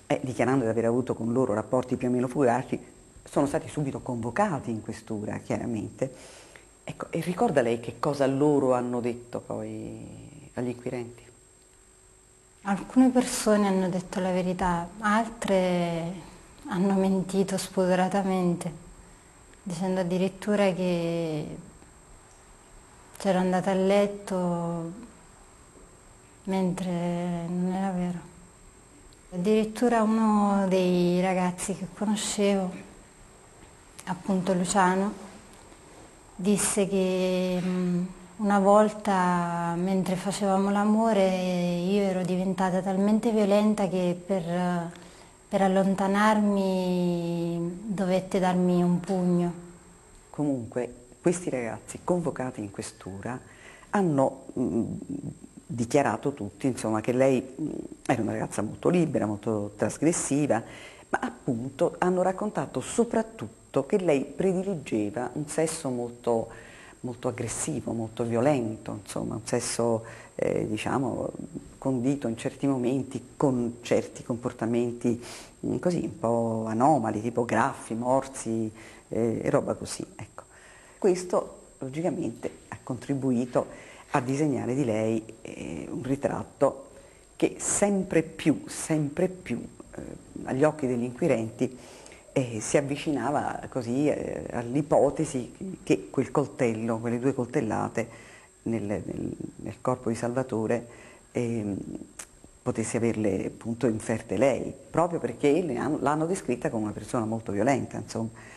dichiarando di aver avuto con loro rapporti più o meno fugaci, sono stati subito convocati in questura, chiaramente. Ecco, e ricorda lei che cosa loro hanno detto poi agli inquirenti? Alcune persone hanno detto la verità, altre hanno mentito spudoratamente, dicendo addirittura che c'era andata a letto mentre non era vero. Addirittura uno dei ragazzi che conoscevo, appunto Luciano, disse che una volta mentre facevamo l'amore io ero diventata talmente violenta che per allontanarmi dovette darmi un pugno. Comunque, questi ragazzi convocati in questura hanno dichiarato tutti, insomma, che lei era una ragazza molto libera, molto trasgressiva, ma appunto hanno raccontato soprattutto che lei prediligeva un sesso molto, molto aggressivo, molto violento, insomma, un sesso, diciamo, condito in certi momenti con certi comportamenti così un po' anomali, tipo graffi, morsi, e roba così, ecco. Questo logicamente ha contribuito a disegnare di lei un ritratto che sempre più, agli occhi degli inquirenti si avvicinava così all'ipotesi che quel coltello, quelle due coltellate nel corpo di Salvatore potesse averle appunto inferte lei, proprio perché l'hanno descritta come una persona molto violenta, insomma.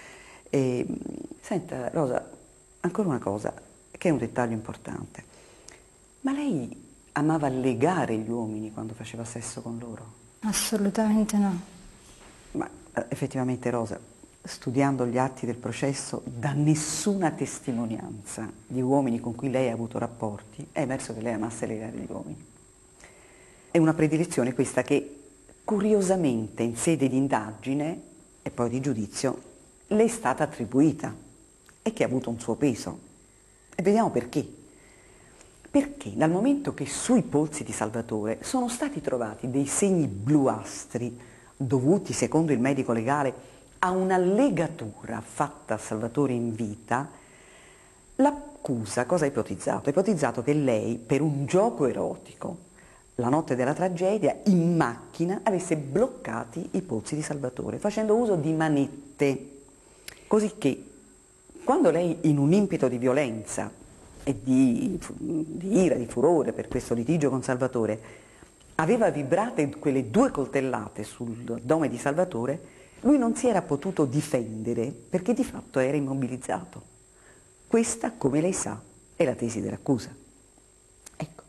Senta Rosa, ancora una cosa, che è un dettaglio importante, ma lei amava legare gli uomini quando faceva sesso con loro? Assolutamente no. Ma effettivamente Rosa, studiando gli atti del processo, da nessuna testimonianza di uomini con cui lei ha avuto rapporti è emerso che lei amasse legare gli uomini. È una predilezione questa che curiosamente in sede di indagine e poi di giudizio le è stata attribuita e che ha avuto un suo peso. E vediamo perché. Perché dal momento che sui polsi di Salvatore sono stati trovati dei segni bluastri dovuti, secondo il medico legale, a una legatura fatta a Salvatore in vita, l'accusa cosa ha ipotizzato? Ha ipotizzato che lei, per un gioco erotico, la notte della tragedia, in macchina avesse bloccati i polsi di Salvatore, facendo uso di manette, così che quando lei, in un impeto di violenza e di ira, di furore per questo litigio con Salvatore, aveva vibrate quelle due coltellate sull'addome di Salvatore, lui non si era potuto difendere perché di fatto era immobilizzato. Questa, come lei sa, è la tesi dell'accusa. Ecco,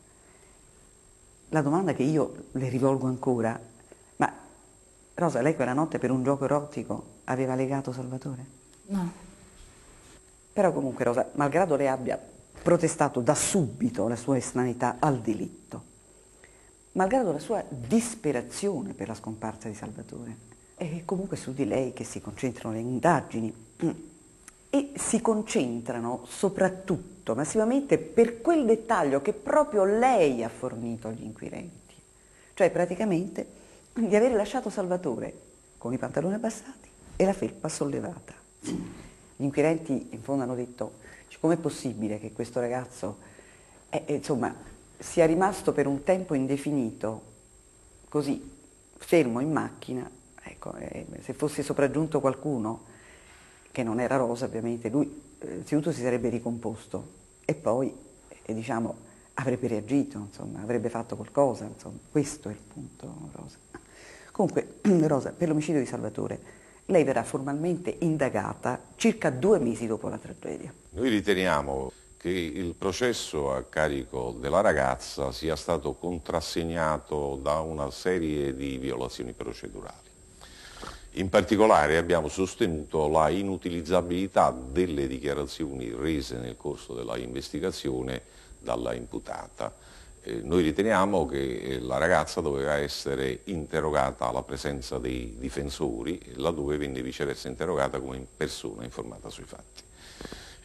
la domanda che io le rivolgo ancora, ma Rosa, lei quella notte per un gioco erotico aveva legato Salvatore? No. Però comunque Rosa, malgrado lei abbia protestato da subito la sua estraneità al delitto, malgrado la sua disperazione per la scomparsa di Salvatore, è comunque su di lei che si concentrano le indagini e si concentrano soprattutto, massivamente, per quel dettaglio che proprio lei ha fornito agli inquirenti, cioè praticamente di aver lasciato Salvatore con i pantaloni abbassati e la felpa sollevata. Gli inquirenti in fondo hanno detto: com'è possibile che questo ragazzo insomma, sia rimasto per un tempo indefinito così fermo in macchina, ecco, se fosse sopraggiunto qualcuno che non era Rosa, ovviamente lui innanzitutto si sarebbe ricomposto e poi diciamo avrebbe reagito, insomma, avrebbe fatto qualcosa, insomma. Questo è il punto, Rosa. Comunque, Rosa, per l'omicidio di Salvatore lei verrà formalmente indagata circa 2 mesi dopo la tragedia. Noi riteniamo che il processo a carico della ragazza sia stato contrassegnato da una serie di violazioni procedurali. In particolare abbiamo sostenuto la inutilizzabilità delle dichiarazioni rese nel corso della investigazione dalla imputata. Noi riteniamo che la ragazza doveva essere interrogata alla presenza dei difensori, laddove venne viceversa interrogata come persona informata sui fatti.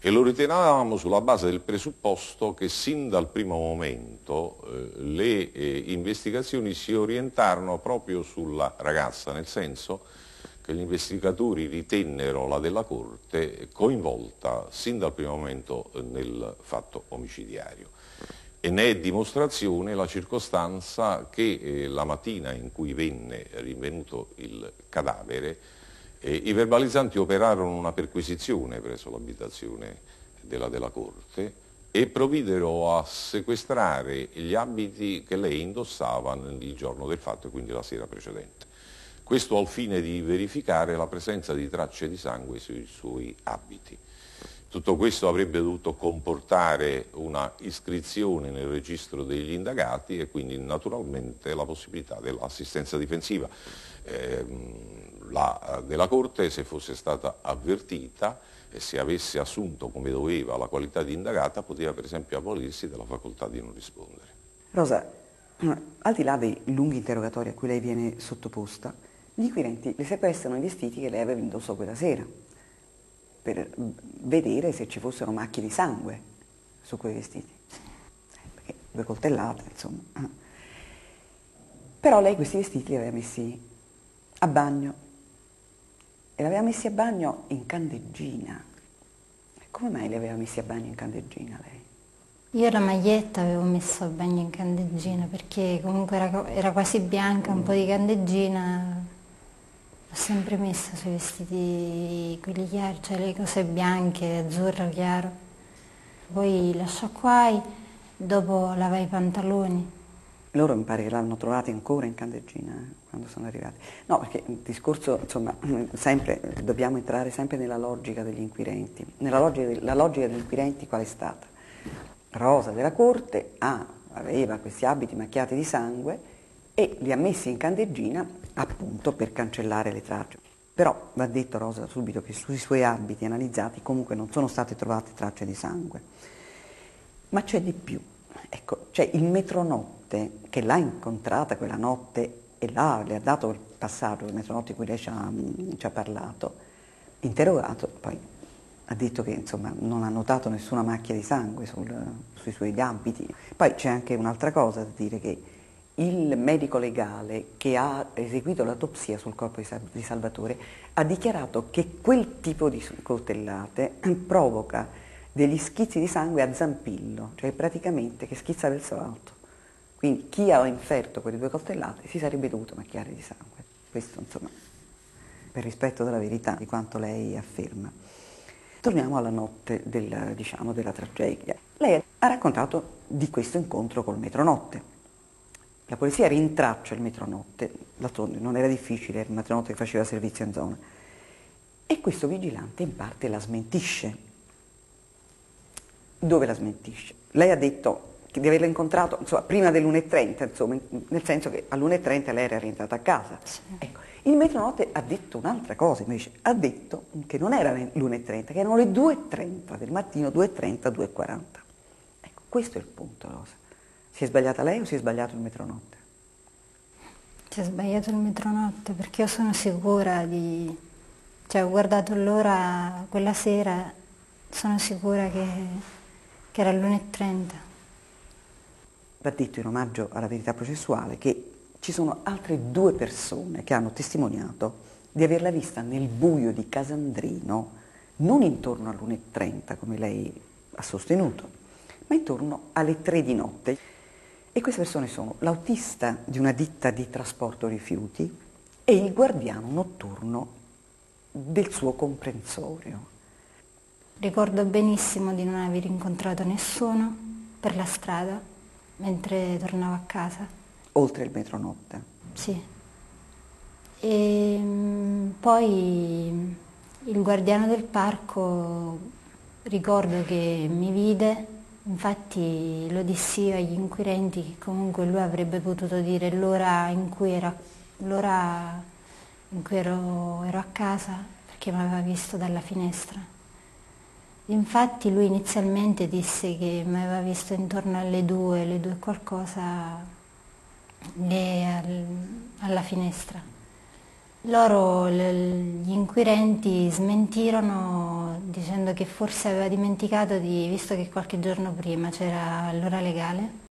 e lo ritenevamo sulla base del presupposto che sin dal primo momento le investigazioni si orientarono proprio sulla ragazza, nel senso che gli investigatori ritennero la della Corte coinvolta sin dal primo momento nel fatto omicidiario. E ne è dimostrazione la circostanza che la mattina in cui venne rinvenuto il cadavere, i verbalizzanti operarono una perquisizione presso l'abitazione della Corte e provvidero a sequestrare gli abiti che lei indossava il giorno del fatto e quindi la sera precedente. Questo al fine di verificare la presenza di tracce di sangue sui suoi abiti. Tutto questo avrebbe dovuto comportare una iscrizione nel registro degli indagati e quindi naturalmente la possibilità dell'assistenza difensiva. Della Corte, se fosse stata avvertita e se avesse assunto come doveva la qualità di indagata, poteva per esempio avvalersi della facoltà di non rispondere. Rosa, al di là dei lunghi interrogatori a cui lei viene sottoposta, gli inquirenti le sequestrano i vestiti che lei aveva indosso quella sera, per vedere se ci fossero macchie di sangue su quei vestiti. Perché 2 coltellate, insomma. Però lei questi vestiti li aveva messi a bagno. E li aveva messi a bagno in candeggina. Come mai li aveva messi a bagno in candeggina lei? Io la maglietta avevo messo a bagno in candeggina perché comunque era quasi bianca, un po' di candeggina. L'ho sempre messa sui vestiti, quelli chiari, cioè le cose bianche, azzurro chiaro. Poi la sciacquai, dopo lavai i pantaloni. Loro mi pare che l'hanno trovati ancora in candeggina quando sono arrivati. No, perché il discorso, insomma, dobbiamo entrare sempre nella logica degli inquirenti. La logica degli inquirenti qual è stata? Rosa della Corte aveva questi abiti macchiati di sangue e li ha messi in candeggina appunto per cancellare le tracce. Però va detto, Rosa, subito che sui suoi abiti analizzati comunque non sono state trovate tracce di sangue. Ma c'è di più. Ecco, c'è il metronotte che l'ha incontrata quella notte e le ha dato il passaggio, il metronotte di cui lei ci ha parlato, interrogato, poi ha detto che insomma non ha notato nessuna macchia di sangue sui suoi abiti. Poi c'è anche un'altra cosa da dire, che il medico legale che ha eseguito l'autopsia sul corpo di Salvatore ha dichiarato che quel tipo di coltellate provoca degli schizzi di sangue a zampillo, cioè praticamente che schizza verso l'alto. Quindi chi ha inferto quelle 2 coltellate si sarebbe dovuto macchiare di sangue. Questo insomma per rispetto della verità di quanto lei afferma. Torniamo alla notte della tragedia. Lei ha raccontato di questo incontro col metronotte. La polizia rintraccia il metronotte, d'altronde non era difficile, era il metronotte che faceva servizio in zona, e questo vigilante in parte la smentisce. Dove la smentisce? Lei ha detto di averla incontrato insomma, prima dell'1:30, insomma, nel senso che all'1:30 lei era rientrata a casa. Sì. Ecco, il metronotte ha detto un'altra cosa invece, ha detto che non era l'1:30, che erano le 2:30 del mattino, 2:30, 2:40. Ecco, questo è il punto, Rosa. Si è sbagliata lei o si è sbagliato il metronotte? Si è sbagliato il metronotte perché io sono sicura cioè ho guardato l'ora quella sera, sono sicura che era l'1:30. Va detto in omaggio alla verità processuale che ci sono altre 2 persone che hanno testimoniato di averla vista nel buio di Casandrino, non intorno all'1:30 come lei ha sostenuto, ma intorno alle 3 di notte. E queste persone sono l'autista di una ditta di trasporto rifiuti e il guardiano notturno del suo comprensorio. Ricordo benissimo di non aver incontrato nessuno per la strada mentre tornavo a casa. Oltre il metronotte. Sì. E poi il guardiano del parco ricordo che mi vide, infatti lo dissi io agli inquirenti che comunque lui avrebbe potuto dire l'ora in cui ero a casa perché mi aveva visto dalla finestra. Infatti lui inizialmente disse che mi aveva visto intorno alle 2 e qualcosa alla finestra. Loro, gli inquirenti, smentirono dicendo che forse aveva dimenticato visto che qualche giorno prima c'era l'ora legale,